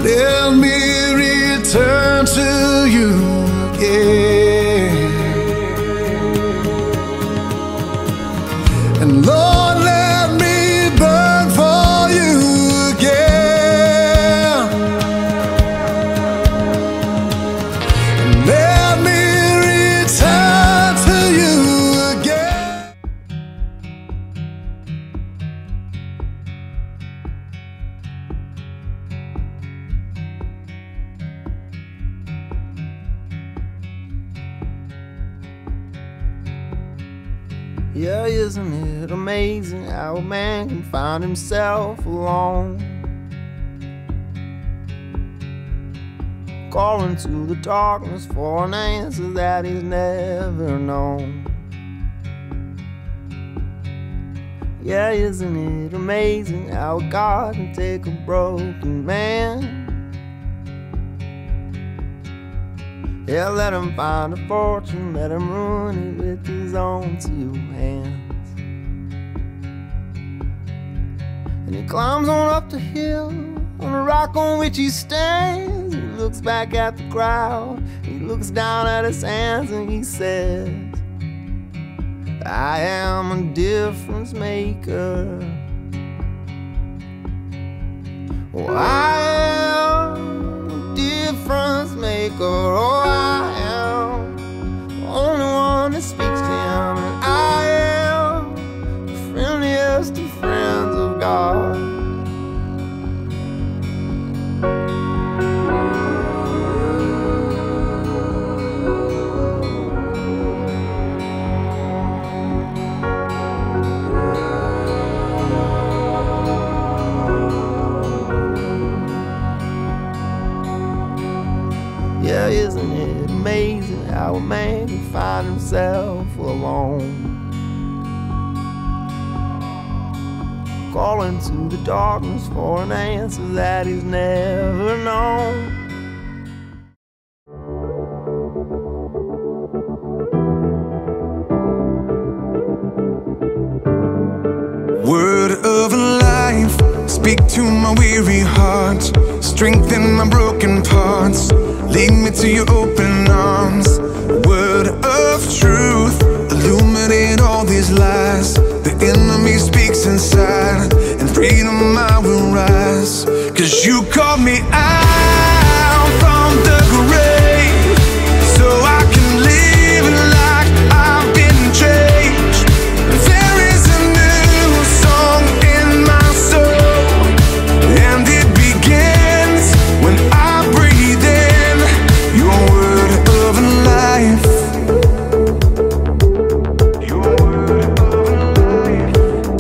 let me return to you again. And Lord, let me burn for you again. And let me return to you again. Yeah, isn't it amazing how a man can find himself alone, calling to the darkness for an answer that he's never known. Yeah, isn't it amazing how God can take a broken man, yeah, let him find a fortune, let him ruin it with his own 2 hands. And he climbs on up the hill, on the rock on which he stands. He looks back at the crowd, he looks down at his hands, and he says, I am a difference maker. Oh, I am a difference maker. Oh, I am the only one that speaks to him, and I am the friendliest of friends of God. Yeah, isn't it amazing how a man can find himself alone, calling to the darkness for an answer that he's never known. Word of life, speak to my weary heart, strengthen my broken parts, lead me to your open arms. Word of truth, illuminate all these lies. The enemy speaks inside, and freedom I will rise. 'Cause you called me out from the grave, so I can live like I've been changed. There is a new song in my soul, and it begins when I breathe in your word of life. Your word of life.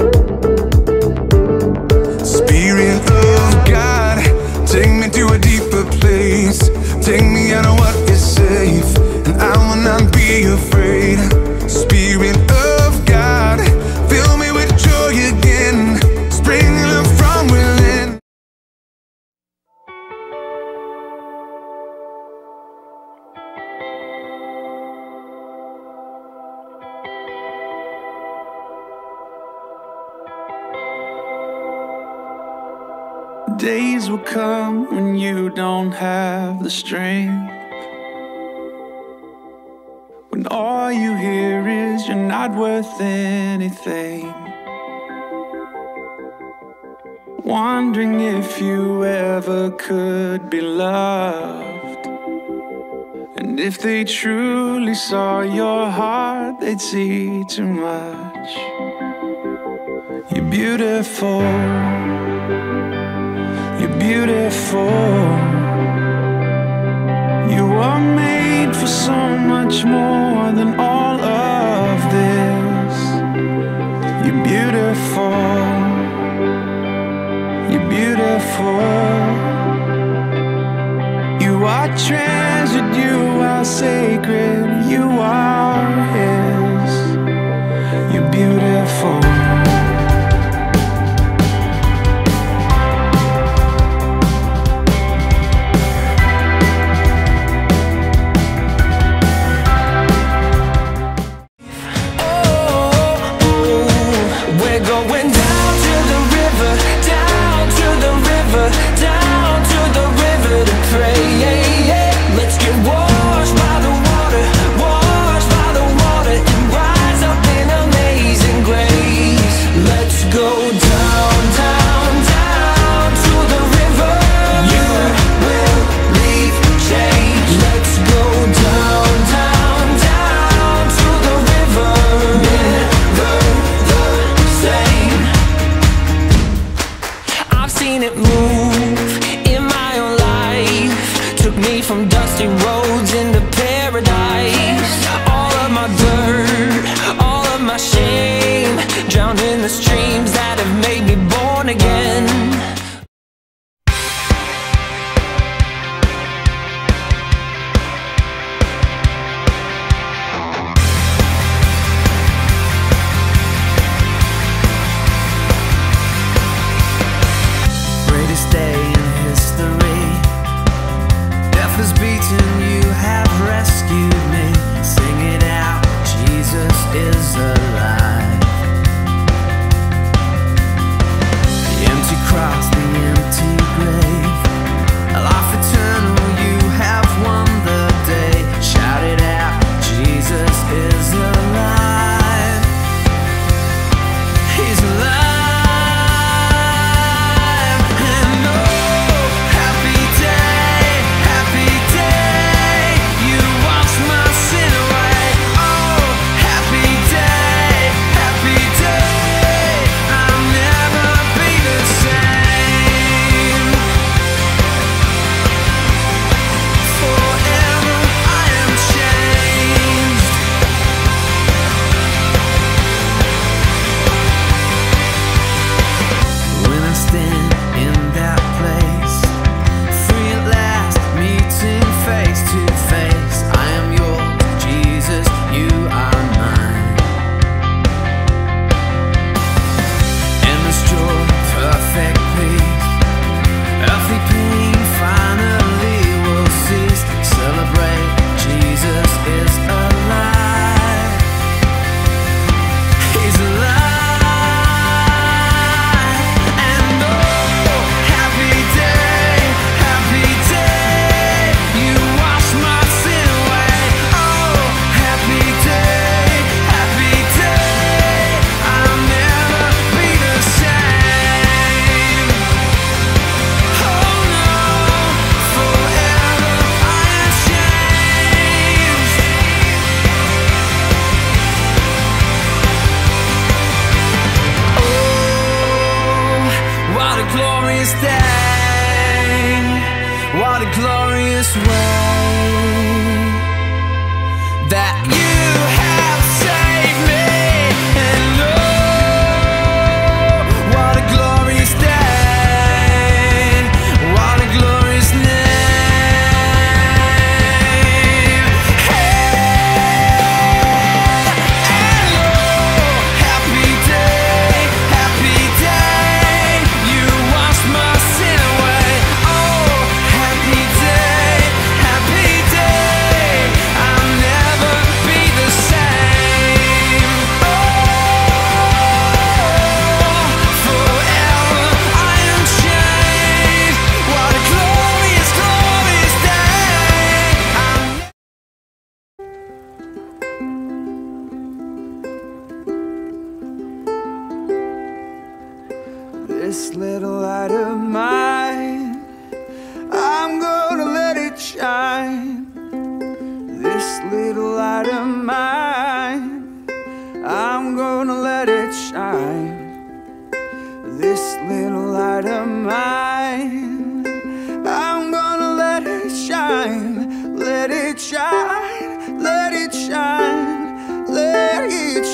Spirit of God, take me to a deeper place. Take me out of what is safe, and I will not be afraid. Spirit of God, fill me with joy again, springing up from within. Days will come when you don't have the strength, when all you hear is you're not worth anything, wondering if you ever could be loved. And if they truly saw your heart, they'd see too much. You're beautiful, you're beautiful. You are made for so much more than all of this. You're beautiful, you're beautiful. You are treasured, you are sacred, you are His. You're beautiful. Going down to the river, down to the river, down to the river. seen it move in my own life. Took me from dusty roads into paradise. All of my dirt, all of my shame, drowned in the streams that have made me born again. Greatest day in history, death is beaten, you have rescued me. Sing it out, Jesus is alive. The empty cross, the empty grave, a life eternal, you have won the day. Shout it out, Jesus is alive. He's alive. And oh, happy day, you wash my sin away. Oh, happy day, I'll never be the same. Forever I am changed. When I stand in that place, free at last, meeting face to face, I am yours, Jesus, you are mine. Endless joy, perfect peace, earthly pain finally will cease. Celebrate, Jesus is alive. He's alive. And oh, happy day, you wash my sin away. Oh, happy day, I'll never be the same. Oh no, forever I am changed. Oh, what a glorious day, what a glorious way that you have saved me. And oh, what a glorious day, what a glorious name. And oh, happy day, you wash my sin away. Oh, happy day, I'll never be the same. Oh, forever I am changed. What a glorious, glorious day. This little light of mine, I'm gonna let it shine. This little light of mine, I'm gonna let it shine. This little light of mine, I'm gonna let it shine. Let it shine, let it shine, let it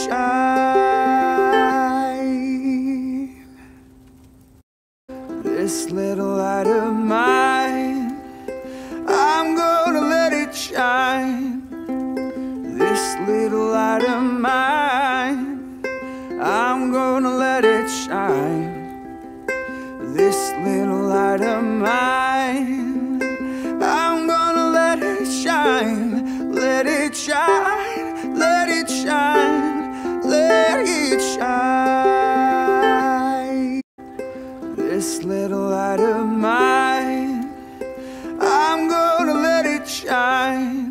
shine. This little light of mine, I'm gonna let it shine. This little light of mine, I'm gonna let it shine. This little light of mine, I'm gonna let it shine. Let it shine, let it shine, let it shine. This little light of mine, I'm gonna let it shine.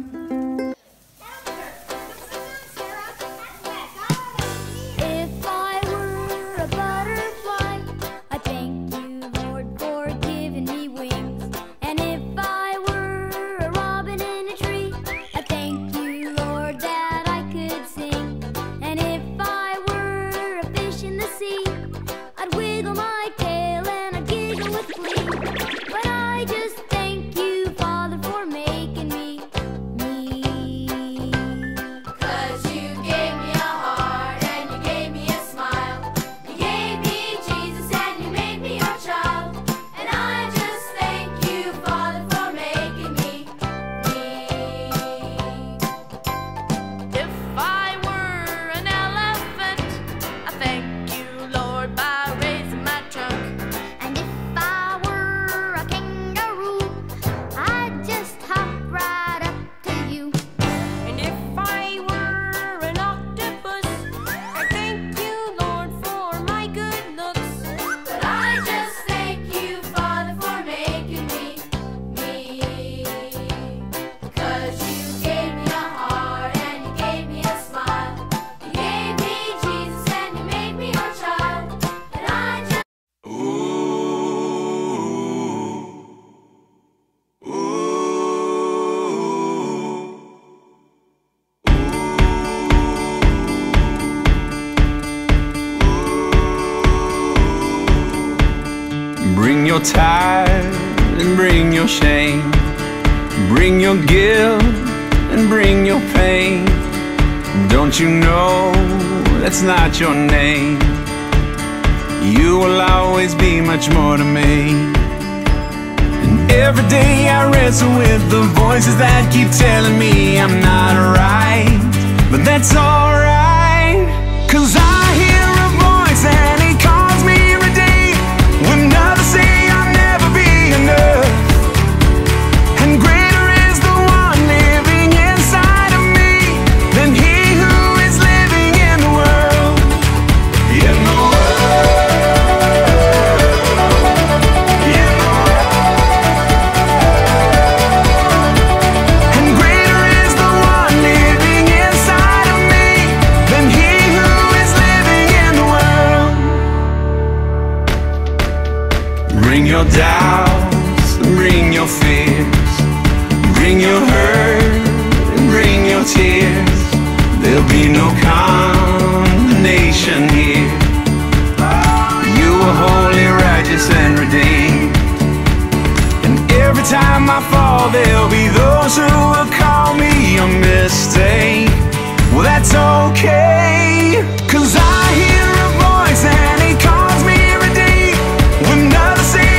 If I were a butterfly, I thank you, Lord, for giving me wings. And if I were a robin in a tree, I thank you, Lord, that I could sing. And if I were a fish in the sea, I'd wiggle my tail and I'd giggle your tithe and bring your shame. Bring your guilt and bring your pain. Don't you know that's not your name? You will always be much more to me. And every day I wrestle with the voices that keep telling me I'm not right. But that's alright, 'cause I hear a voice and he calls me redeemed. When others say I'll never be enough, and greater is the one living inside of me than he who is living in the world. In the your doubts and bring your fears. Bring your hurt and bring your tears. There'll be no condemnation here. You are holy, righteous, and redeemed. And every time I fall, there'll be those who will call me a mistake. Well, that's okay, 'cause I hear a voice and he calls me redeemed. When others say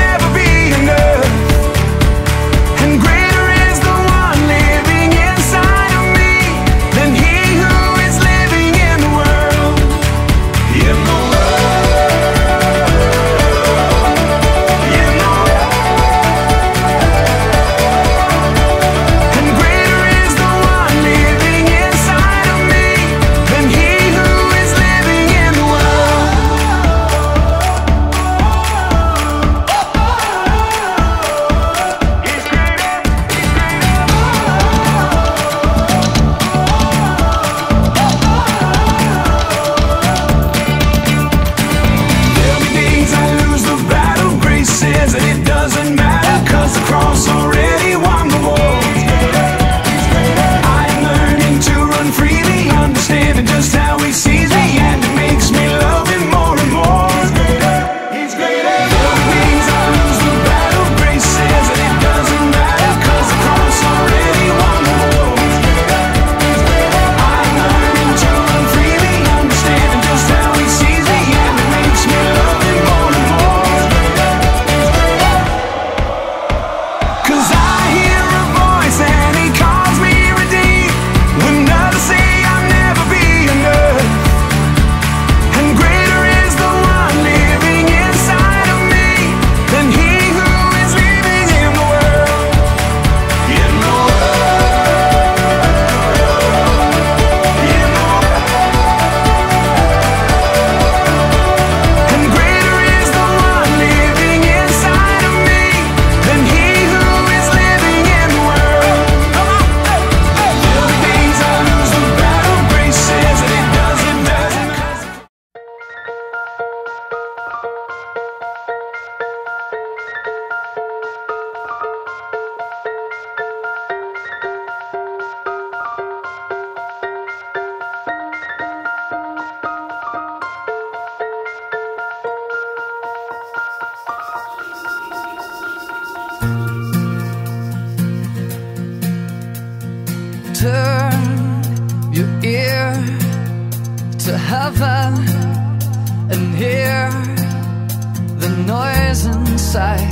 turn your ear to heaven and hear the noise inside.